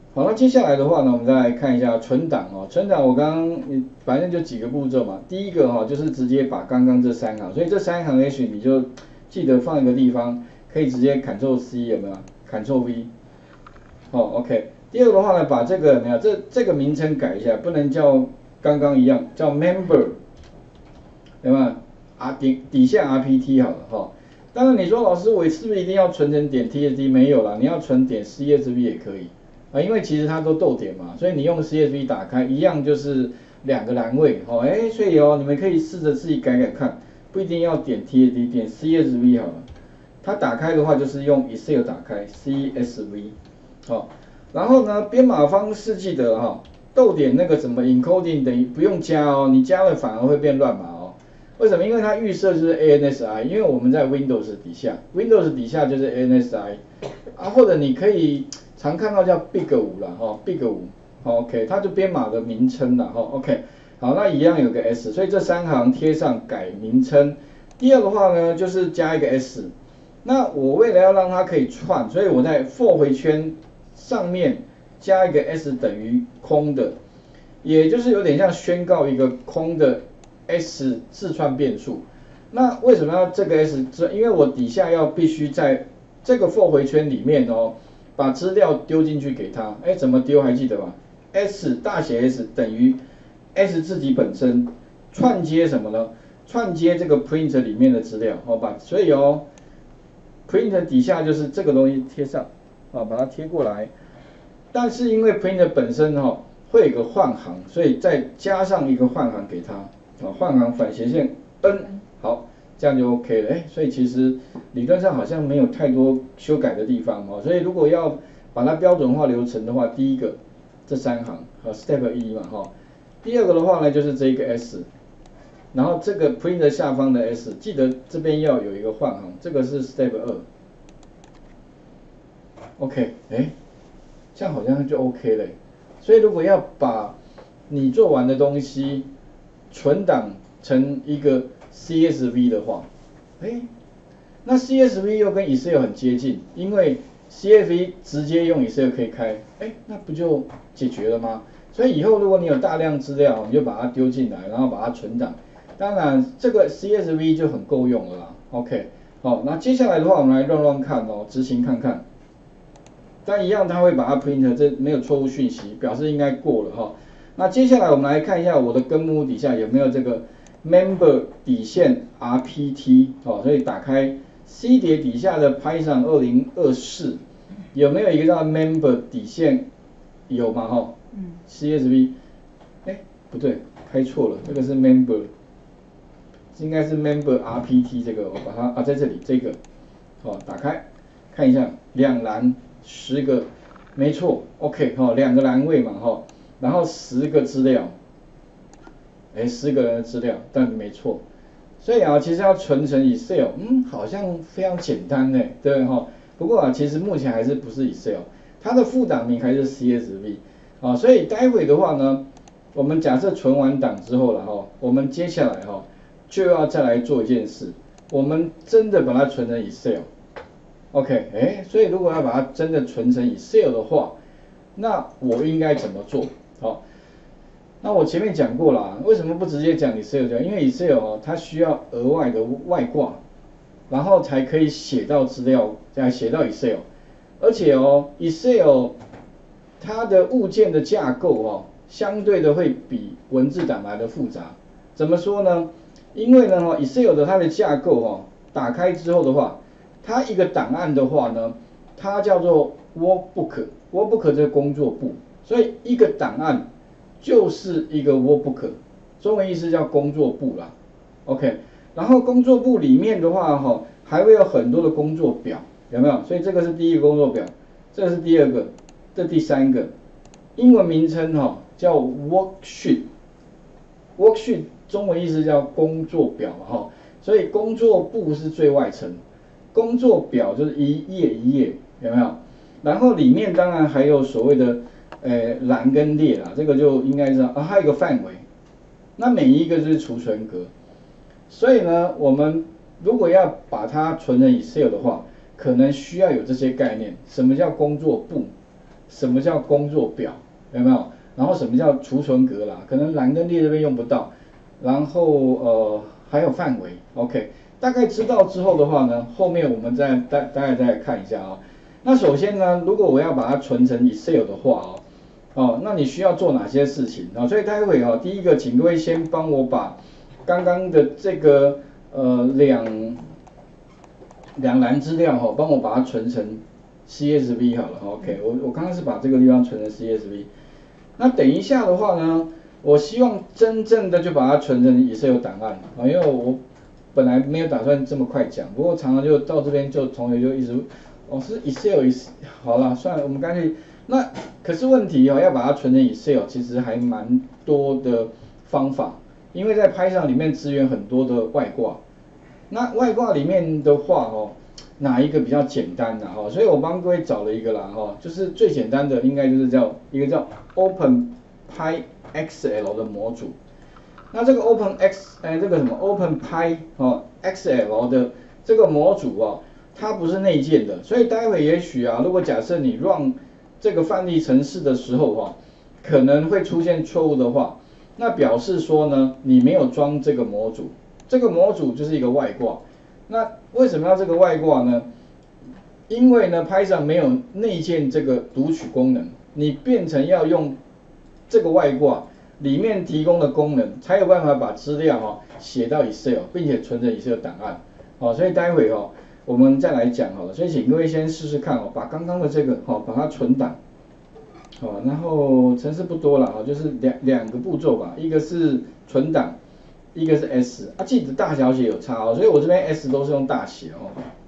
好，那接下来的话呢，我们再来看一下存档哦。存档我刚刚反正就几个步骤嘛。第一个哈、就是直接把刚刚这三行，所以这三行 H 你就记得放一个地方，可以直接 Ctrl C 有没有？Ctrl V。哦，OK。第二个的话呢，把这个有没有这个名称改一下，不能叫刚刚一样，叫 Member， 有没有底下 RPT 好了哈。当然你说老师我是不是一定要存成点 TSV？ 没有啦，你要存点 CSV 也可以。因为其实它都逗点嘛，所以你用 CSV 打开一样就是两个栏位哦，所以你们可以试着自己改改看，不一定要点 TSV， 点 CSV 好了。它打开的话就是用 Excel 打开 CSV， 然后呢编码方式记得逗点那个什么 encoding 等于不用加哦，你加了反而会变乱码哦。为什么？因为它预设就是 ANSI， 因为我们在 Windows 底下 ，Windows 底下就是 ANSI， 或者你可以常看到叫 Big 5啦，Big 5，OK， 它就编码的名称啦，OK， 好，那一样有个 S， 所以这三行贴上改名称。第二个话呢，就是加一个 S， 那我为了要让它可以串，所以我在 for 回圈上面加一个 S 等于空的，也就是有点像宣告一个空的 S 字串变数。那为什么要这个 S？ 因为我底下要必须在这个 for 回圈里面把资料丢进去给他。怎么丢还记得吗？ S 大写 S 等于 S 自己本身串接什么呢？串接这个 print 里面的资料所以print 底下就是这个东西贴上把它贴过来。但是因为 print 本身会有一个换行，所以再加上一个换行给它换行反斜线 N， 好，这样就 OK 了。所以其实理论上好像没有太多修改的地方所以如果要把它标准化流程的话，第一个这三行Step 1嘛第二个的话呢就是这个 S， 然后这个 print 下方的 S， 记得这边要有一个换行，这个是 Step 2。OK， 这样好像就 OK 了。所以如果要把你做完的东西存档成一个 CSV 的话，那 CSV 又跟 Excel 很接近，因为 CSV 直接用 Excel 可以开，那不就解决了吗？所以以后如果你有大量资料，你就把它丢进来，然后把它存档。当然这个 CSV 就很够用了啦。OK， 那接下来的话我们来乱看执行看看。但一样它会把它 print， 这没有错误讯息，表示应该过了那接下来我们来看一下我的根目底下有没有这个 member 底线 RPT 所以打开 C 碟底下的 Python 2024，有没有一个叫 member 底线？有吗CSV， 不对，开错了，这个是 member， 应该是 member RPT 这个，我把它在这里这个打开看一下两栏。10个，没错 ，OK 两个栏位嘛然后10个资料，10个人的资料，但没错，所以其实要存成 Excel， 好像非常简单呢，对不过其实目前还是不是 Excel， 它的副档名还是 CSV，所以待会的话呢，我们假设存完档之后了我们接下来就要再来做一件事，我们真的把它存成 Excel。OK， 所以如果要把它真的存成 Excel 的话，那我应该怎么做？那我前面讲过了，为什么不直接讲 Excel 这样？因为 Excel 它需要额外的外挂，然后才可以写到资料，再写到 Excel， 而且Excel 它的物件的架构相对的会比文字档来的复杂。怎么说呢？因为呢Excel 的它的架构打开之后的话。它一个档案的话呢，它叫做 workbook，workbook 这个工作簿，所以一个档案就是一个 workbook， 中文意思叫工作簿啦。OK， 然后工作簿里面的话还会有很多的工作表，有没有？所以这个是第一个工作表，这个是第二个，这第三个，英文名称叫 worksheet，worksheet 中文意思叫工作表所以工作簿是最外层。工作表就是一页一页，有没有？然后里面当然还有所谓的栏跟列啦，这个就应该知道还有一个范围，那每一个就是储存格。所以呢，我们如果要把它存成 Excel 的话，可能需要有这些概念。什么叫工作簿？ 什么叫工作表，有没有？然后什么叫储存格啦？可能栏跟列这边用不到，然后还有范围 ，OK， 大概知道之后的话呢，后面我们大概再看一下啊。那首先呢，如果我要把它存成 Excel 的话那你需要做哪些事情啊？所以待会第一个，请各位先帮我把刚刚的这个两栏资料帮我把它存成 CSV 好了 ，OK， 我刚刚是把这个地方存成 CSV， 那等一下的话呢，我希望真正的就把它存成 Excel 档案因为我本来没有打算这么快讲，不过常常就到这边就同学就一直是 Excel 好了，算了，我们干脆那可是问题要把它存成 Excel， 其实还蛮多的方法，因为在 Python 里面支援很多的外挂。那外挂里面的话哪一个比较简单呢所以我帮各位找了一个啦就是最简单的应该就是一个叫 OpenPyXL 的模组。那这个 OpenPy XL 的这个模组它不是内建的，所以待会也许如果假设你 run 这个范例程式的时候可能会出现错误的话，那表示说呢你没有装这个模组。这个模组就是一个外挂，那为什么要这个外挂呢？因为呢 Python 没有内建这个读取功能，你变成要用这个外挂里面提供的功能，才有办法把资料写到 Excel， 并且存成 Excel 档案所以待会我们再来讲好了，所以请各位先试试看把刚刚的这个把它存档然后程式不多了就是两个步骤吧，一个是存档。一个是 S 记得大小写有差所以我这边 S 都是用大写